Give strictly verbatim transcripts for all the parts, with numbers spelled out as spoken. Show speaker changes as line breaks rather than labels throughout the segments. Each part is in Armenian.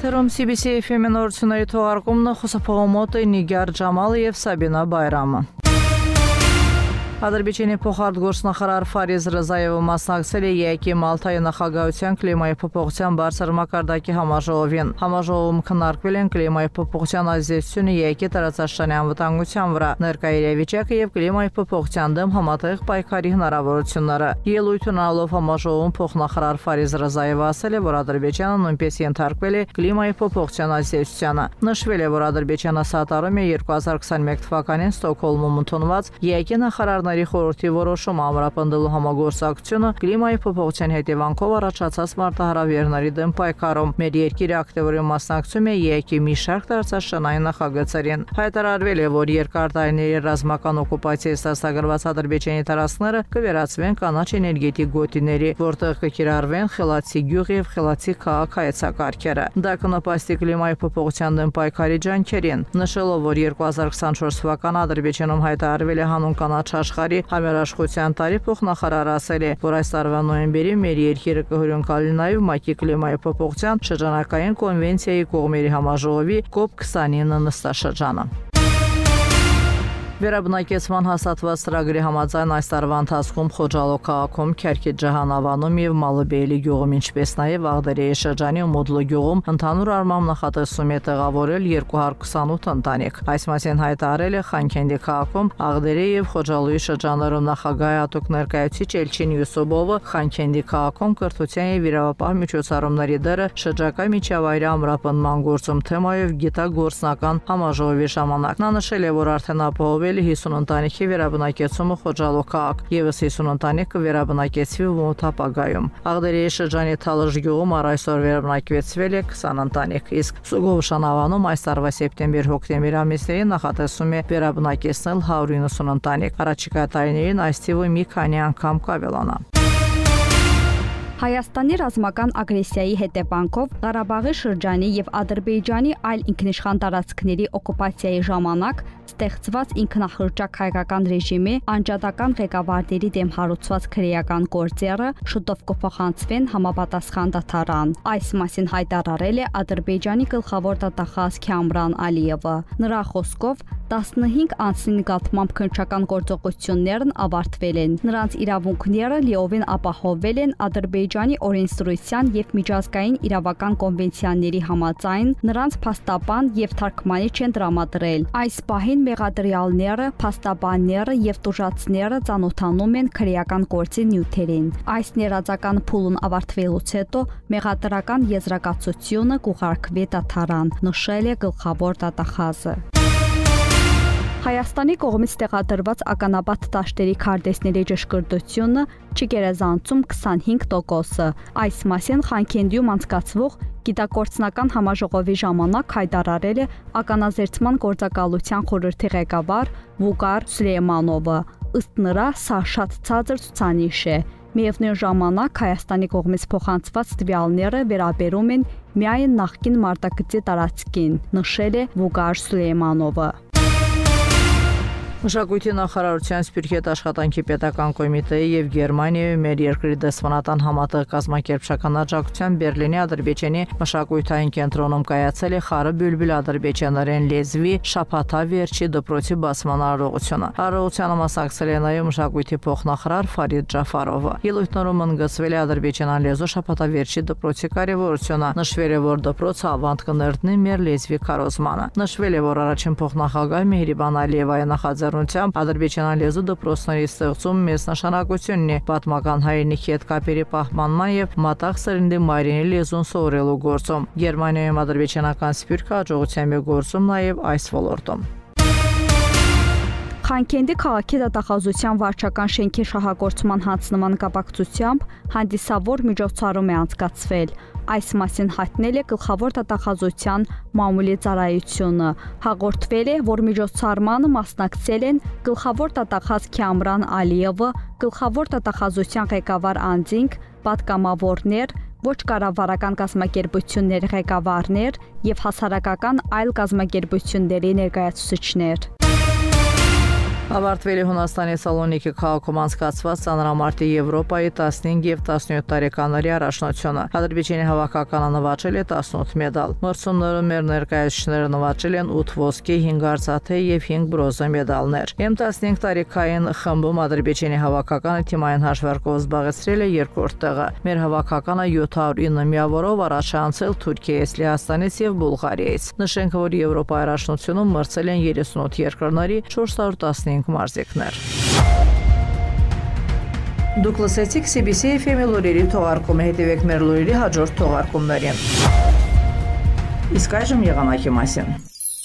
Եթերում C B C F M նորությունների թողարկումն է, խոսափողամոտ Նիգար Ջամալը եւ Սաբինա Բայրամը։ Ադրբեջանի փոխարտգործնախարար Ֆարիզ Ռզայևը մասնակցել է Է Կ Մալթայի նախագահության կլիմայի փոփոխության բարձր մակարդակի համաժողովին։ Համաժողովում քննարկվել են կլիմայի փոփոխության ազդեցությունը Է Կ տարածաշրջանի անվտանգության վրա, ներկայ իրավիճակը եւ կլիմայի փոփոխության դեմ համատեղ պայքարի հնարավորությունները։ Ելույթ ունենալով համաժողովում փոխնախարար Ֆարիզ Ռզայևը ասել է, որ Ադրբեջանը նույնպես ենթարկվել է կլիմայի փոփոխության ազդեցությանը։ Նշվել է, որ Ադրբեջանը սատարում է երկու հազար քսաներկու թվականին Ստոկհոլմում ընդունված Է Կ նախարարների խորհրդի որոշումը ամրապնդելու համագործակցությունը կլիմայի փոփոխության հետևանքով առաջացած մարտահրավերների դեմ պայքարում։ Մեր երկիրը ակտիվորեն մասնակցում է Է Կ մի շարք տարածաշրջանային նախագծերին։ Հայտարարվել է, որ երկար տարիների ռազմական օկուպացիայի ստացագրված Ադրբեջանի տարածքները կվերածվեն կանաչ էներգետիկ գոտիների, որտեղ կկիրառվեն խելացի գյուղ եւ խելացի քաղաք հայեցակարգերը։ Դա կնպաստի կլիմայի փոփոխության դեմ պայքարի ջանքերին։ Նշելով, որ երկու հազար քսանչորս թվականը Ադրբեջանում հայտարարվել է հանուն կանաչ աշխարհի համերաշխության տարի, փոխնախարարը ասել է, որ այս տարվա նոյեմբերին մեր երկիրը կհյուրընկալի նաև ՄԱԿ-ի կլիմայի փոփոխության շրջանակային կոնվենցիայի կողմերի համաժողովի կոպ քսանինը նստաշրջանը։ Վերաբնակեցման հաստատված ծրագրի համաձայն այս տարվա ընթացքում Խոջալո քաղաքում, Քերքիջ Ջահանավանում եւ Մալաբեյլի գյուղում, ինչպես նաեւ Աղդերեի շրջանի ու Մոդլո գյուղում ընդհանուր առմամբ նախատեսվում է տեղավորել երկու հարյուր քսանութ ընտանիք։ Այս մասին հայտարարել է Խանքենդի քաղաքում Աղդերեի եւ Խոջալոյի շրջաններում նախագահի հատուկ ներկայացուցիչ Էլչին Յուսուբովը Խանքենդի քաղաքում կրթության եւ իրավապահ միջոցառումների դերը շրջակա միջավայրի ամրապնդման գործում թեմայով գիտագործնական համաժողովի ժամանակ։ Նա նշել է, որ արդեն ապահով հիսուն ընտանիքի վերաբնակեցումը Խոջալո քաղաք, եւս հիսուն ընտանիքը վերաբնակեցվի մոտ ապագայում։ Աղդերեի շրջանի Թալժ գյուղում առ այսօր վերաբնակեցվել է քսան ընտանիք, իսկ Սուգովշանավանում այս տարվա սեպտեմբեր-հոկտեմբեր ամիսներին նախատեսվում է վերաբնակեցնել հարյուր իննսուն ընտանիք։ Առաջիկա տարիներին այս թիվը մի քանի անգամ կավելանա։
Հայաստանի ռազմական ագրեսիայի հետևանքով Ղարաբաղի շրջանի եւ Ադրբեջանի այլ ինքնիշխան տարածքների օկուպացիայի ժամանակ ստեղծված ինքնախրջակ հայկական ռեժիմի անջատական ղեկավարների դեմ հարուցված քրեական գործերը շուտով կփոխանցվեն համապատասխան դատարան։ Այս մասին հայտարարել է Ադրբեջանի գլխավոր դատախազ Քամրան Ալիևը։ Նրա խոսքով տասնհինգ անձի նկատմամբ քննչական գործողություններն ավարտվել են։ Նրանց իրավունքները լիովին ապահովվել են Ադրբեջանի օրենսդրության եւ միջազգային իրավական կոնվենցիաների համաձայն, նրանց փաստաբան եւ թարգմանիչ են տրամադրել։ Այս պահին մեղադրյալները, փաստաբանները եւ տուժածները ծանոթանում են քրեական գործի նյութերին։ Այս ներածական փուլն ավարտվելուց հետո մեղադրական եզրակացությունը կուղարկվի դատարան, նշել է գլխավոր դատախազը։ Հայաստանի կողմից տեղադրված ականաբադ դաշտերի քարտեզների ճշգրտությունը չի գերազանցում քսանհինգ տոկոսը։ Այս մասին Խանքենդիում անցկացվող գիտակորցնական համաժողովի ժամանակ հայտարարել է ականազերծման գործակալության խորհրդի ղեկավար Վուկար Սուլեյմանովը։ Ըստ նրա, սա շատ ցածր ցուցանիշ է։ Միևնույն ժամանակ Հայաստանի կողմից փոխանցված տվյալները վերաբերում են միայն նախկին մարտագծի տարածքին, նշել է Վուկար Սուլեյմանովը։
Մշակույթի նախարարության Սփյուռքետ աշխատանքի պետական կոմիտեի եւ Գերմանիայի մեր երկրի դեսպանատան համատեղ կազմակերպչական աջակցությամբ Բերլինի Ադրբեջանի մշակութային կենտրոնում կայացել է Խարը բյուլբյուլ ադրբեջաներեն լեզվի շաբաթավերջի դպրոցի բացման արարողությունը։ Արարողությանը մասնակցել է նաեւ մշակույթի փոխնախարար Ֆարիդ Ջաֆարովը։ Ելույթներում ընդգծվել է ադրբեջանական լեզու շաբաթավերջի դպրոցի կարևորությունը։ Նշվել է, որ դպրոցը ավանդ կներդնի մեր լեզվի քարոզմանը։ Նշվել է, որ առաջին փոխնախագահ Մեհրիբան Ալիևայի նախաձեռնությամբ Ադրբեջանական լեզու դպրոցների ստեղծում մեծ նշանակությունն է պատմական հայրենիքի հետ կապերի պահպանման եւ մատաղ սերնդի մայրենի լեզուն սովորելու գործում։ Գերմանիայում ադրբեջանական սփյուռքը հաջողությամբ է գործում նաեւ այս ոլորտում։
Խանքենդի քաղաքի դատախազության վարչական շենքի շահագործման հանձնման կապակցությամբ հանդիսավոր միջոցառում է անցկացվել։ Այս մասին հայտնել է գլխավոր դատախազության մամուլի ծառայությունը։ Հաղորդվել է, որ միջոցառմանը մասնակցել են գլխավոր դատախազ Քամրան Ալիևը, գլխավոր դատախազության ղեկավար անձինք, պատգամավորներ, ոչ կառավարական կազմակերպությունների ղեկավարներ եւ հասարակական այլ կազմակերպությունների ներկայացուցիչներ։
Ավարտվել է Հունաստանի Սալոնիկի քաղաքում անցկացված ծանրամարտի Եվրոպայի տասնհինգ եւ տասնյոթ տարեկանների առաջնությունը։ Ադրբեջանի հավաքականը նվաճել է տասնութ մեդալ։ Մրցումներում մեր ներկայացուցիչները նվաճել են ութ ոսկե, հինգ արծաթե եւ հինգ բրոնզե մեդալներ։ Էմ տասնհինգ տարեկային խմբում Ադրբեջանի հավաքականը թիմային հաշվարկով զբաղեցրել է երկրորդ տեղը։ Մեր հավաքականը յոթ հարյուր ինը միավորով առաջ է անցել Թուրքիայից, Լեհաստանից եւ Բուլղարիայից։ Նշենք, որ Եվրոպայի առաջնությունում մրցել են երեսունութ երկրների չորս հարյուր տասնհինգ մարզիկներ։ Դուք լսեցիք C B C F M-ի լուրերի թողարկումը, հետևեք մեր լուրերի հաջորդ թողարկումներին։ Իսկ այժմ եղանակի մասին։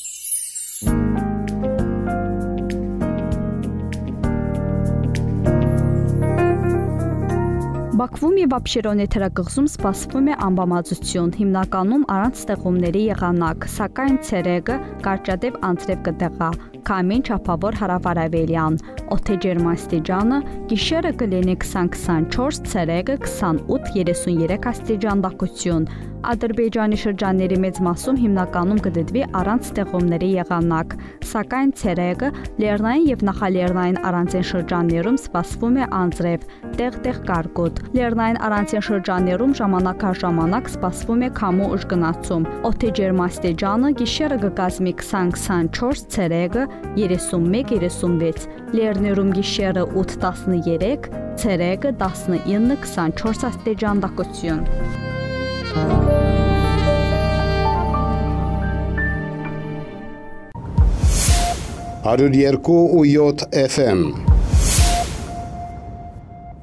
Բաքվում եւ Աբշերոնի թերակղզում սպասվում է անբավարարություն, հիմնականում առանց ստեղումների եղանակ, սակայն ցերեկը կարճատև անձրև կտեղա, քամին չափավոր հարավարևելյան, օդի ջերմաստիճանը գիշերը կլինի քսան քսանչորս, ցերեկը քսանութ երեսունյերեք աստիճան տաքություն։ Ադրբեջանի շրջանների մեծ մասում հիմնականում կդիտվի առանց ստեղումների եղանակ, սակայն ցերեկը լեռնային եւ նախալեռնային առանձին շրջաններում սպասվում է անձրև, տեղ-տեղ կարկուտ։ Լեռնային առանձին շրջաններում ժամանակ առ ժամանակ սպասվում է քամու ուժգնացում։ Օդի ջերմաստիճանը գիշերը կկազմի քսան քսանչորս, ցերեկը երեսունմեկ երեսունվեց, լեռներում գիշերը ութ տասնյերեք, ցերեկը տասնինը քսանչորս աստիճան տաքություն։
հարյուր երկու ու յոթ F M